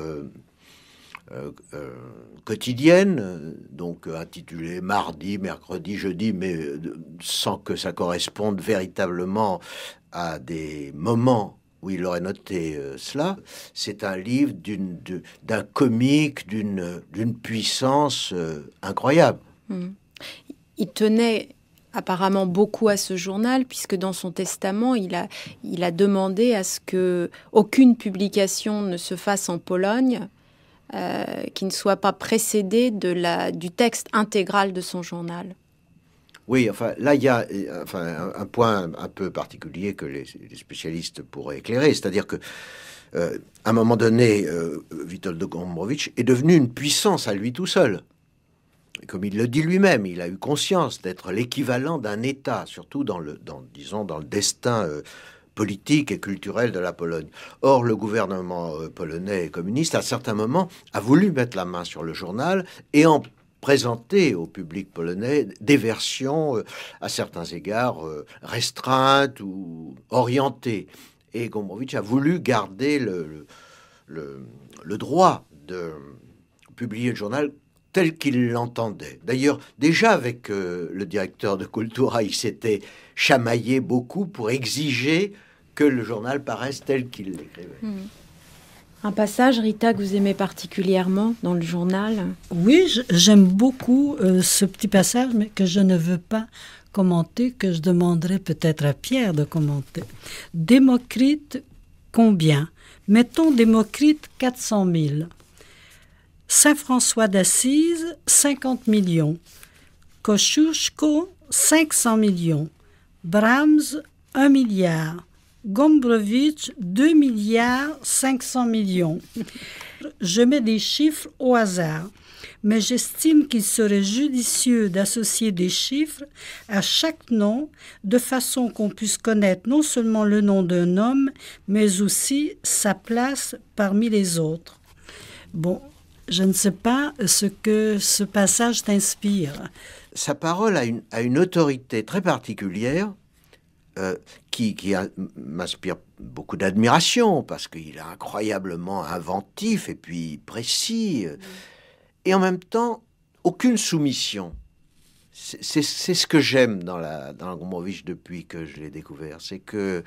quotidienne, donc intitulée mardi, mercredi, jeudi, mais sans que ça corresponde véritablement à des moments où il aurait noté cela. C'est un livre d'un comique, d'une puissance incroyable. Il tenait apparemment beaucoup à ce journal, puisque dans son testament, il a demandé à ce qu'aucune publication ne se fasse en Pologne, qui ne soit pas précédée du texte intégral de son journal. Oui, enfin, là, il y a un point un peu particulier que les spécialistes pourraient éclairer, c'est-à-dire que à un moment donné, Witold Gombrowicz est devenu une puissance à lui tout seul. Comme il le dit lui-même, il a eu conscience d'être l'équivalent d'un État, surtout dans le destin politique et culturel de la Pologne. Or, le gouvernement polonais communiste, à certains moments, a voulu mettre la main sur le journal et en présenter au public polonais des versions, à certains égards, restreintes ou orientées. Et Gombrowicz a voulu garder le droit de publier le journal tel qu'il l'entendait. D'ailleurs, déjà avec le directeur de Kultura, il s'était chamaillé beaucoup pour exiger que le journal paraisse tel qu'il l'écrivait. Un passage, Rita, que vous aimez particulièrement dans le journal? Oui, j'aime beaucoup ce petit passage, mais que je ne veux pas commenter, que je demanderai peut-être à Pierre de commenter. Démocrite, combien? Mettons Démocrite 400 000. Saint François d'Assise, 50 millions. Kosciuszko, 500 millions. Brahms, 1 milliard. Gombrowicz, 2 milliards 500 millions. Je mets des chiffres au hasard, mais j'estime qu'il serait judicieux d'associer des chiffres à chaque nom de façon qu'on puisse connaître non seulement le nom d'un homme, mais aussi sa place parmi les autres. Bon, je ne sais pas ce que ce passage t'inspire. Sa parole a une autorité très particulière qui m'inspire beaucoup d'admiration parce qu'il est incroyablement inventif et puis précis. Et en même temps, aucune soumission. C'est ce que j'aime dans Gombrowicz depuis que je l'ai découvert. C'est que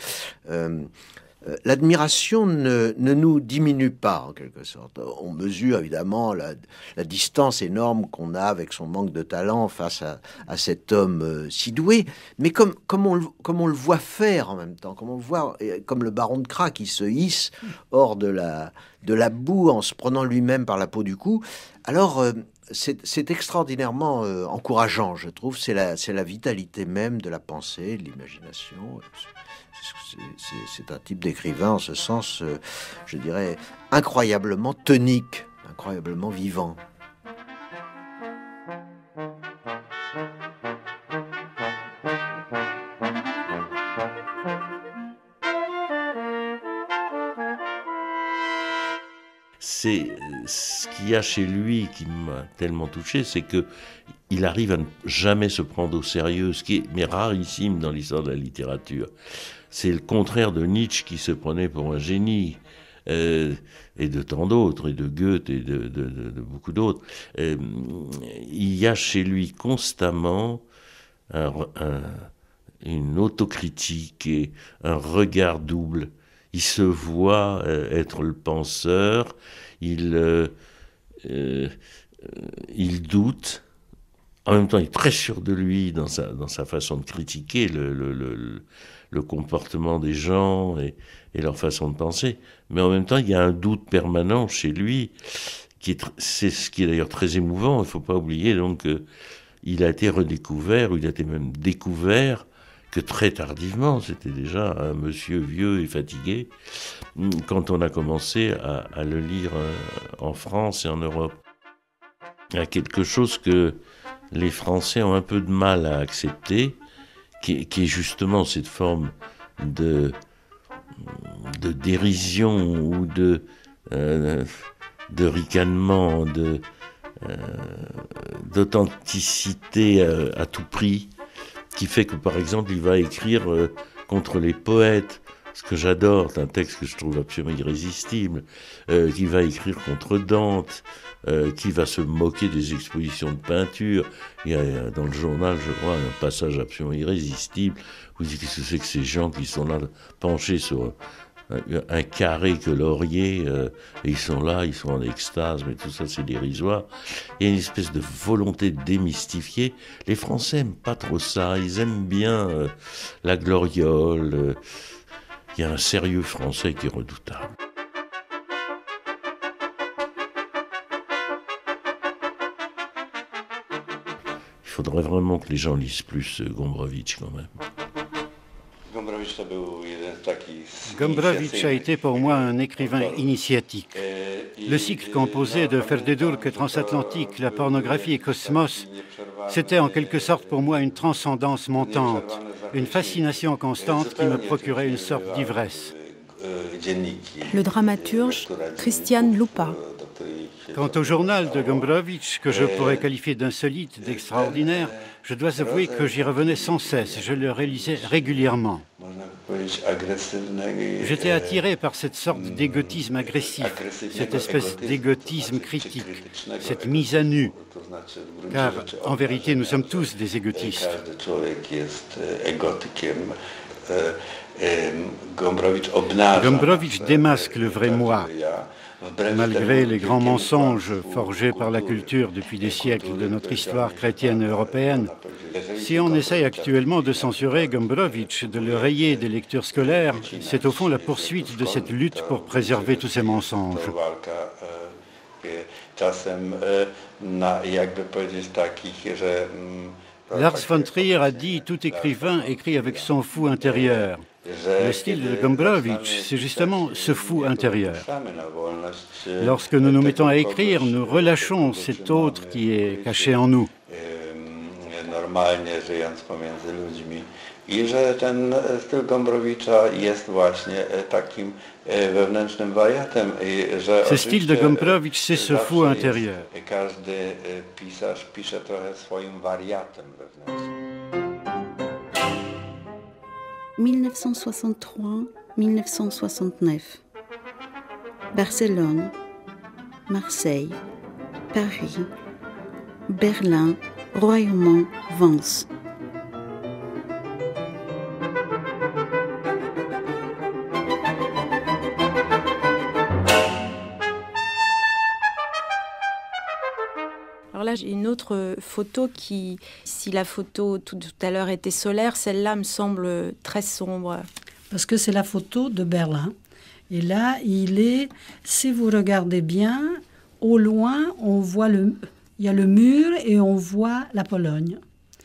l'admiration ne nous diminue pas, en quelque sorte. On mesure évidemment la distance énorme qu'on a avec son manque de talent face à cet homme si doué, mais comme on le voit faire en même temps, comme on le voit, comme le baron de Kra qui se hisse hors de la boue en se prenant lui-même par la peau du cou. Alors, c'est extraordinairement encourageant, je trouve. C'est la vitalité même de la pensée, de l'imagination. C'est un type d'écrivain, en ce sens, je dirais, incroyablement tonique, incroyablement vivant. C'est ce qu'il y a chez lui qui m'a tellement touché, c'est que il arrive à ne jamais se prendre au sérieux, ce qui est rarissime dans l'histoire de la littérature. C'est le contraire de Nietzsche qui se prenait pour un génie, et de tant d'autres, et de Goethe, et de beaucoup d'autres. Il y a chez lui constamment une autocritique et un regard double. Il se voit être le penseur, il doute En même temps, il est très sûr de lui dans sa façon de critiquer le comportement des gens et leur façon de penser. Mais en même temps, il y a un doute permanent chez lui, c'est ce qui est d'ailleurs très émouvant. Il ne faut pas oublier donc qu'il a été redécouvert, ou il a été même découvert, que très tardivement, c'était déjà un monsieur vieux et fatigué, quand on a commencé à le lire en France et en Europe. Il y a quelque chose que les Français ont un peu de mal à accepter, qui est justement cette forme de dérision ou de ricanement, d'authenticité à tout prix, qui fait que, par exemple, il va écrire contre les poètes, ce que j'adore, c'est un texte que je trouve absolument irrésistible, qui va écrire contre Dante, qui va se moquer des expositions de peinture. Il y a dans le journal, je crois, un passage absolument irrésistible. Vous dites, qu'est-ce que c'est que ces gens qui sont là, penchés sur un carré que laurier, et ils sont là, ils sont en extase, mais tout ça c'est dérisoire. Il y a une espèce de volonté de démystifier. Les Français n'aiment pas trop ça, ils aiment bien la gloriole. Il y a un sérieux français qui est redoutable. Il faudrait vraiment que les gens lisent plus Gombrowicz quand même. Gombrowicz a été pour moi un écrivain initiatique. Le cycle composé de Ferdedurk, Transatlantique, la pornographie et Cosmos, c'était en quelque sorte pour moi une transcendance montante, une fascination constante qui me procurait une sorte d'ivresse. Le dramaturge Christian Lupa. Quant au journal de Gombrowicz, que je pourrais qualifier d'insolite, d'extraordinaire, je dois avouer que j'y revenais sans cesse, je le réalisais régulièrement. J'étais attiré par cette sorte d'égotisme agressif, cette espèce d'égotisme critique, cette mise à nu, car en vérité nous sommes tous des égotistes. Gombrowicz démasque le vrai moi. Malgré les grands mensonges forgés par la culture depuis des siècles de notre histoire chrétienne et européenne, si on essaye actuellement de censurer Gombrowicz, de le rayer des lectures scolaires, c'est au fond la poursuite de cette lutte pour préserver tous ces mensonges. Lars von Trier a dit « Tout écrivain écrit avec son fou intérieur ». Le style de Gombrowicz, c'est justement ce fou intérieur. Lorsque nous nous mettons à écrire, nous relâchons cet autre qui est caché en nous. Ce style de Gombrowicz, c'est ce fou intérieur. 1963-1969. Barcelone, Marseille, Paris, Berlin, Royaumont, Vence. Alors là, j'ai une autre photo qui, si la photo tout à l'heure était solaire, celle-là me semble très sombre. Parce que c'est la photo de Berlin. Et là, il est, si vous regardez bien, au loin, on voit il y a le mur et on voit la Pologne.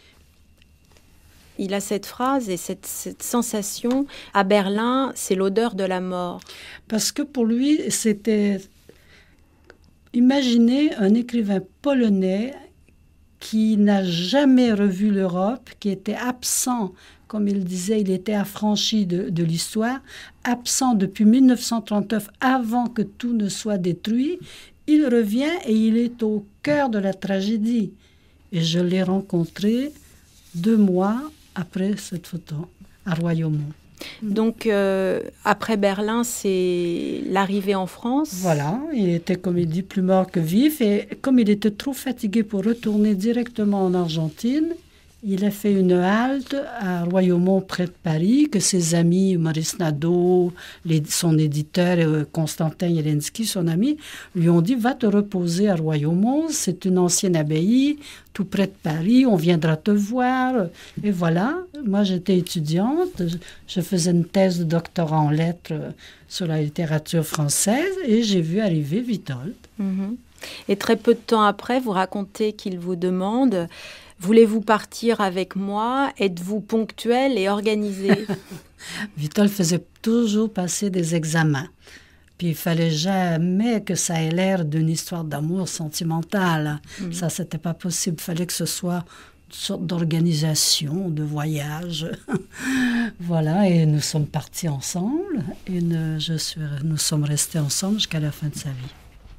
Il a cette phrase et cette sensation, à Berlin, c'est l'odeur de la mort. Parce que pour lui, c'était... Imaginez un écrivain polonais qui n'a jamais revu l'Europe, qui était absent, comme il disait, il était affranchi de l'histoire, absent depuis 1939, avant que tout ne soit détruit. Il revient et il est au cœur de la tragédie. Et je l'ai rencontré 2 mois après cette photo, à Royaumont. Donc, après Berlin, c'est l'arrivée en France. Voilà, il était, comme il dit, plus mort que vif. Et comme il était trop fatigué pour retourner directement en Argentine, Il a fait une halte à Royaumont, près de Paris, que ses amis, Maurice Nadeau, son éditeur, Constantin Jelensky, son ami, lui ont dit « Va te reposer à Royaumont, c'est une ancienne abbaye, tout près de Paris, on viendra te voir. » Et voilà, moi j'étais étudiante, je faisais une thèse de doctorat en lettres sur la littérature française et j'ai vu arriver Witold. Et très peu de temps après, vous racontez qu'il vous demande « Voulez-vous partir avec moi? Êtes-vous ponctuel et organisé ?» Witold faisait toujours passer des examens. Puis il fallait jamais que ça ait l'air d'une histoire d'amour sentimentale. Ça, c'était pas possible. Il fallait que ce soit une sorte d'organisation, de voyage. Voilà, et nous sommes partis ensemble. Et nous sommes restés ensemble jusqu'à la fin de sa vie.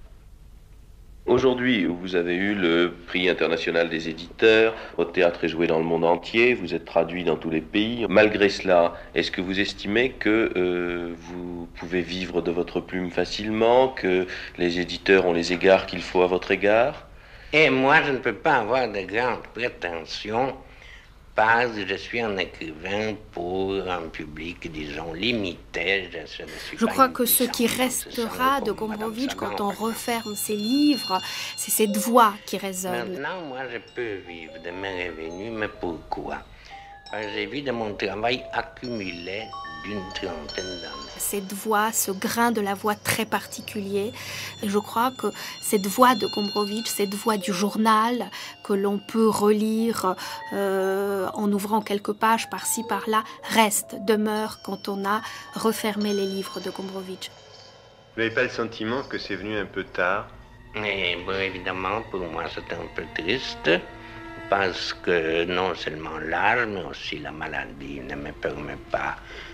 Aujourd'hui, vous avez eu le prix international des éditeurs, votre théâtre est joué dans le monde entier, vous êtes traduit dans tous les pays. Malgré cela, est-ce que vous estimez que vous pouvez vivre de votre plume facilement, que les éditeurs ont les égards qu'il faut à votre égard? Et moi, je ne peux pas avoir de grandes prétentions parce que je suis un écrivain pour un public, disons, limité. Je crois que ce qui restera de Gombrowicz quand on referme ses livres, c'est cette voix qui résonne. Maintenant, moi, je peux vivre de mes revenus, mais pourquoi? Parce que j'ai vu de mon travail accumulé d'une trentaine d'années. Cette voix, ce grain de la voix très particulier. Et je crois que cette voix de Gombrowicz, cette voix du journal que l'on peut relire en ouvrant quelques pages par-ci, par-là, demeure quand on a refermé les livres de Gombrowicz. Vous n'avez pas le sentiment que c'est venu un peu tard? Et bon, évidemment, pour moi, c'est un peu triste. Parce que non seulement l'âge, mais aussi la maladie ne me permet pas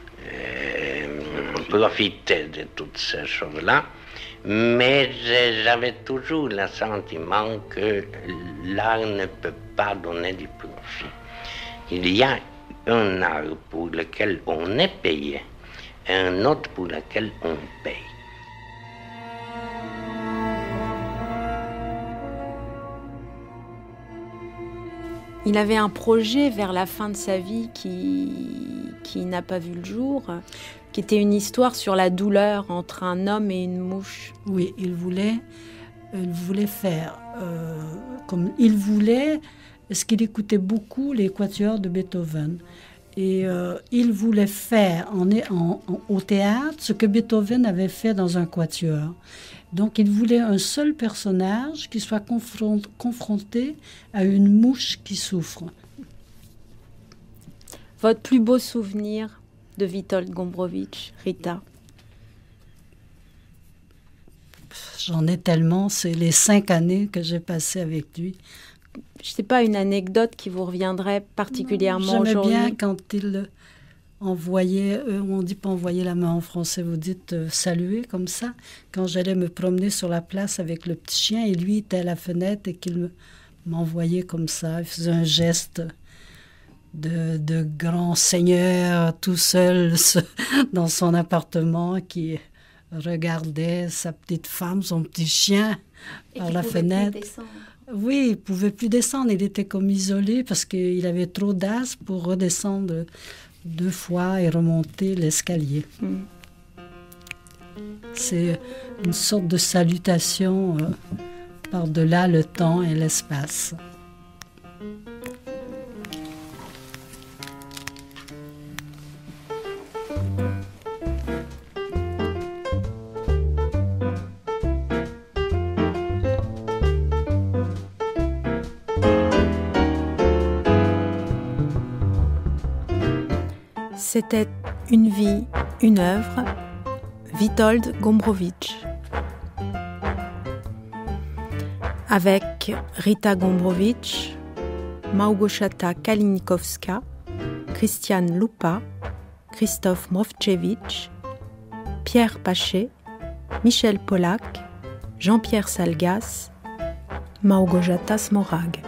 profiter de toutes ces choses-là. Mais j'avais toujours le sentiment que l'art ne peut pas donner du profit. Il y a un art pour lequel on est payé et un autre pour lequel on paye. Il avait un projet vers la fin de sa vie qui n'a pas vu le jour, qui était une histoire sur la douleur entre un homme et une mouche. Oui, il voulait faire comme il voulait, parce qu'il écoutait beaucoup les quatuors de Beethoven. Et il voulait faire au théâtre ce que Beethoven avait fait dans un quatuor. Donc il voulait un seul personnage qui soit confronté à une mouche qui souffre. Votre plus beau souvenir de Witold Gombrowicz, Rita? J'en ai tellement, c'est les 5 années que j'ai passées avec lui. Je ne sais pas, une anecdote qui vous reviendrait particulièrement aujourd'hui? J'aimais bien quand il envoyait, on ne dit pas envoyer la main en français, vous dites saluer comme ça. Quand j'allais me promener sur la place avec le petit chien, et lui était à la fenêtre et qu'il m'envoyait comme ça, il faisait un geste de grand seigneur tout seul dans son appartement qui regardait sa petite femme, son petit chien par la fenêtre. Oui, il ne pouvait plus descendre, il était comme isolé parce qu'il avait trop d'asthme pour redescendre 2 fois et remonter l'escalier. C'est une sorte de salutation par-delà le temps et l'espace. C'était Une vie, une œuvre, Witold Gombrowicz. Avec Rita Gombrowicz, Małgorzata Kalinikowska, Christian Lupa, Krzysztof Mrówczewicz, Pierre Paché, Michel Polak, Jean-Pierre Salgas, Małgorzata Smorag.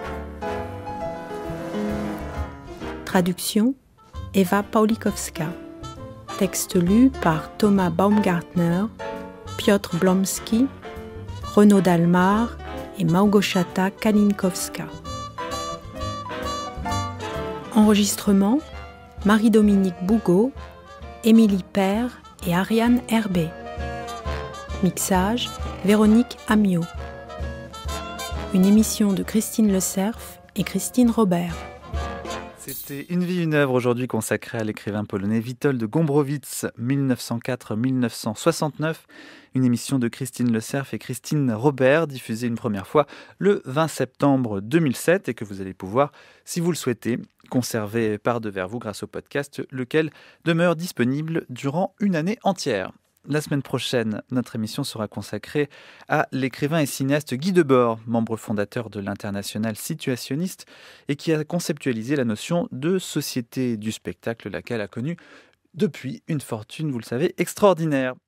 Traduction Eva Paulikowska. Texte lu par Thomas Baumgartner, Piotr Blomski, Renaud Dalmar et Małgorzata Kalinikowska. Enregistrement, Marie-Dominique Bougot, Émilie Père et Ariane Herbet. Mixage, Véronique Amiot. Une émission de Christine Le Cerf et Christine Robert. C'était Une vie, une œuvre aujourd'hui consacrée à l'écrivain polonais Witold Gombrowicz, 1904-1969. Une émission de Christine Le Cerf et Christine Robert, diffusée une première fois le 20 septembre 2007 et que vous allez pouvoir, si vous le souhaitez, conserver par devers vous grâce au podcast, lequel demeure disponible durant une année entière. La semaine prochaine, notre émission sera consacrée à l'écrivain et cinéaste Guy Debord, membre fondateur de l'Internationale situationniste et qui a conceptualisé la notion de société du spectacle, laquelle a connu depuis une fortune, vous le savez, extraordinaire.